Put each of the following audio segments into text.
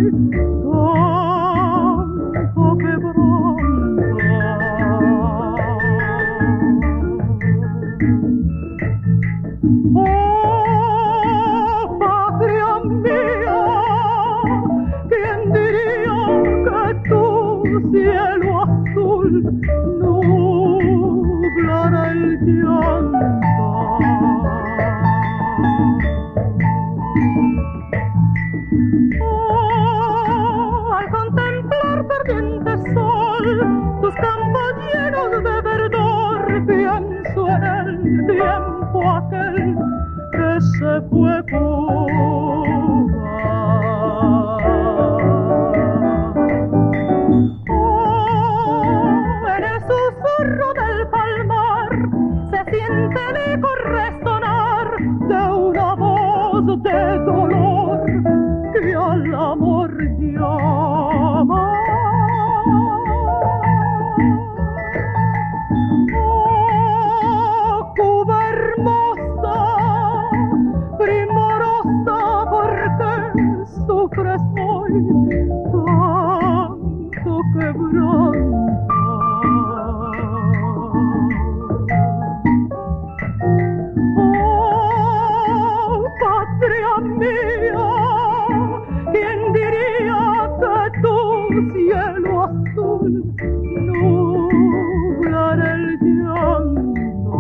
tanto quebranta. Oh, patria mía, ¿quién diría que tu cielo azul nublara el llanto? Oh, al contemplar perdiente sol tus campos llenos de verdor, pienso en el tiempo aquel que se fue Cuba. Oh, en el susurro del palmar se siente el eco resonar de una voz de dolor que al amor llama. Oh, Cuba hermosa, primorosa, porque sufres hoy tanto quebranta. Oh, patria mía, ¿quién diría que tu cielo azul nublara el llanto?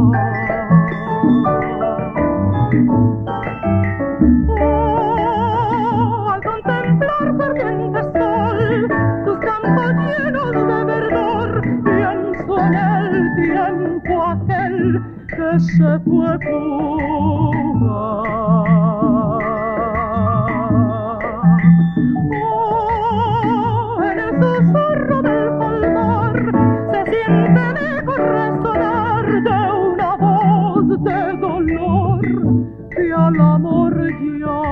Oh, al contemplar perdiente sol tus campos llenos de verdor, pienso en el tiempo aquel que se fue Cuba. Oh, en el susurro del palmar se siente el eco resonar de una voz de dolor que al amor llama.